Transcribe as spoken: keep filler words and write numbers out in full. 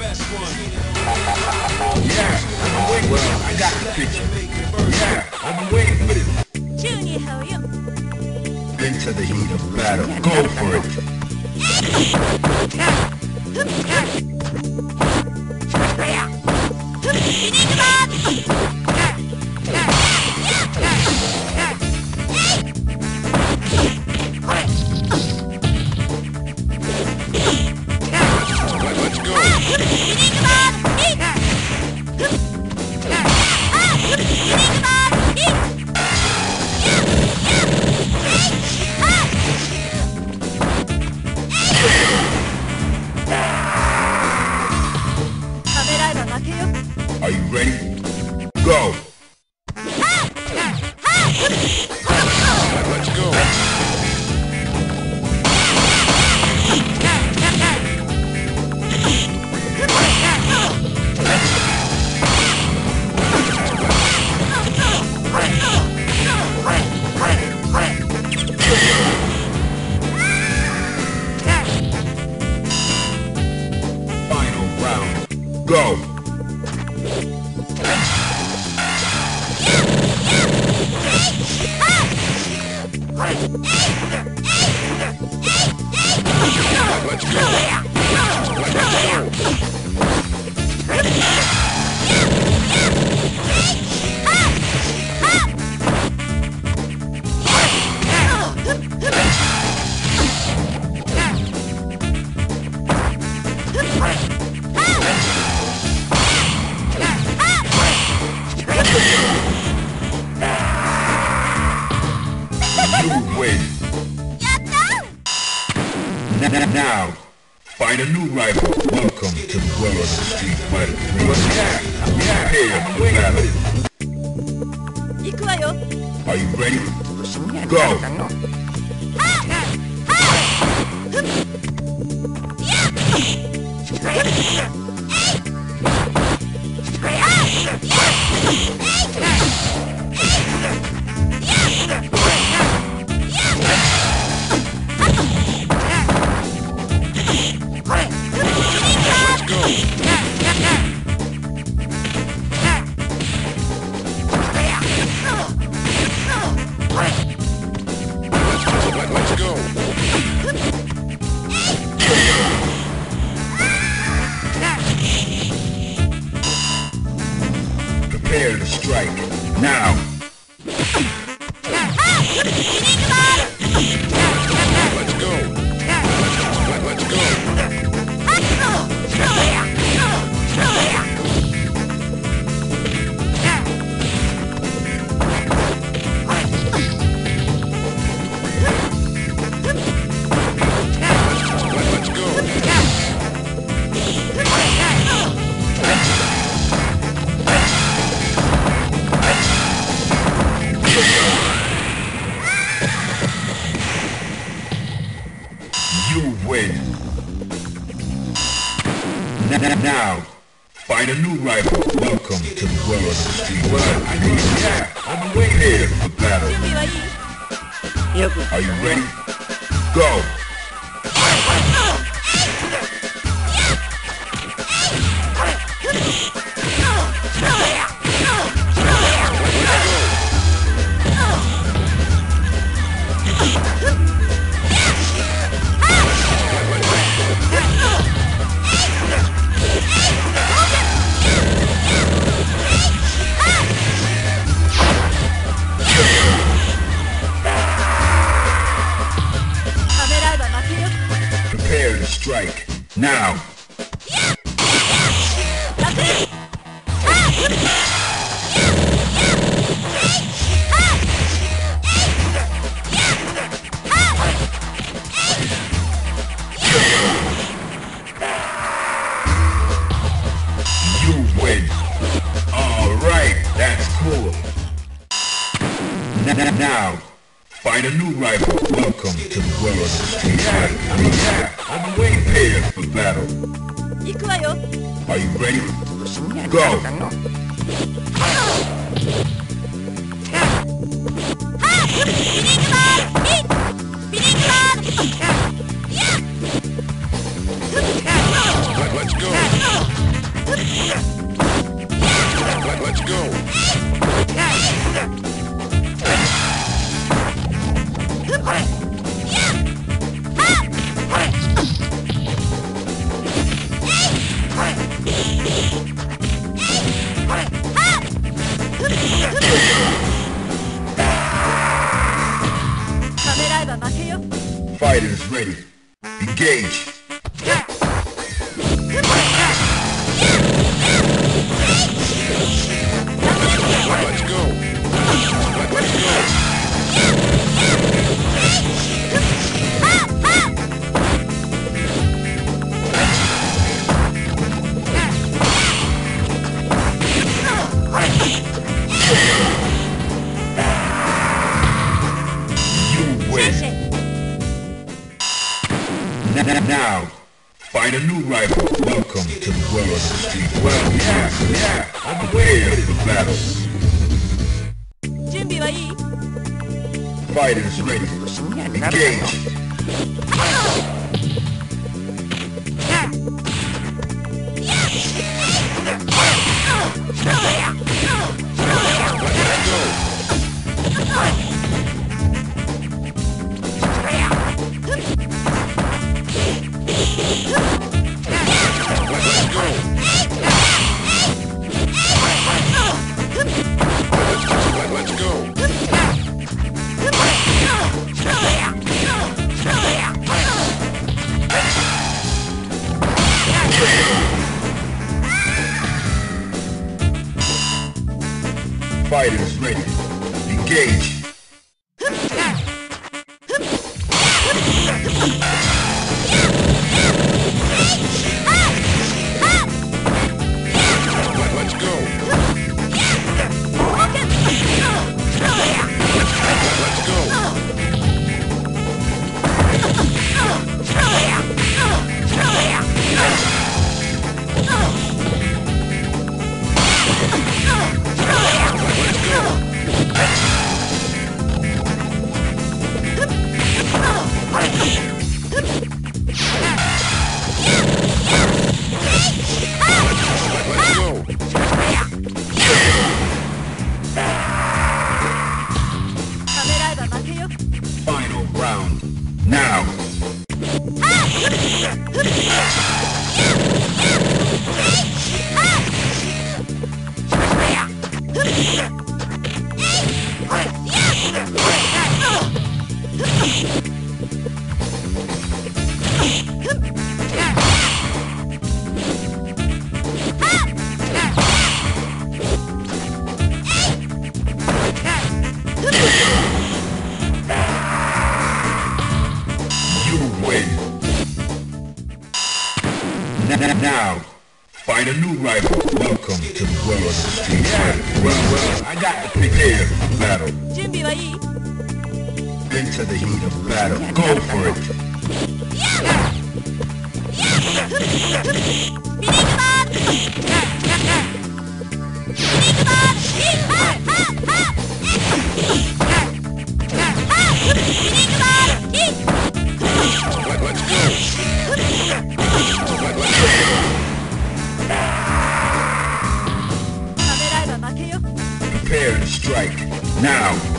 Yeah, I'm waiting. Well, I got the picture. Yeah, I'm waiting for this. Into the heat of battle. Go for it. Let's go. Are you ready? Go! Let's go! Final round. Go! Let's go! Let's go! You win! Now, find a new rival. Welcome to the world of Street Fighter three. Prepare for battle. Are you ready? Go! Let's go! Prepare to strike. Now! Let's go! Let's go! You win. Now, find a new rival. Welcome to the world of Street Fighter three. Yeah, I'm prepared for battle. Are you ready? Go! Prepare to strike. Now! You win. Alright, that's cool. Now, find a new rival. Welcome to the world of Street Fighter three. Yeah, I'm prepared for battle. Are you ready? Go! Let's go! Let's go. Fighters ready. Engage. Let's go. Let's go. You win. Now, find a new rival. Welcome to the world of the street. Well, yeah, yeah, I'm prepared for battle. Fighters ready. Engage. Let's go. Fighters ready. Engage. Let's go. Let's go. Final round. Now. Now, find a new rival. Welcome to the world of the street. Yeah, well, well, I got to prepare for battle. Into the heat of battle. Go for it. Let's go. Prepare to strike. Now.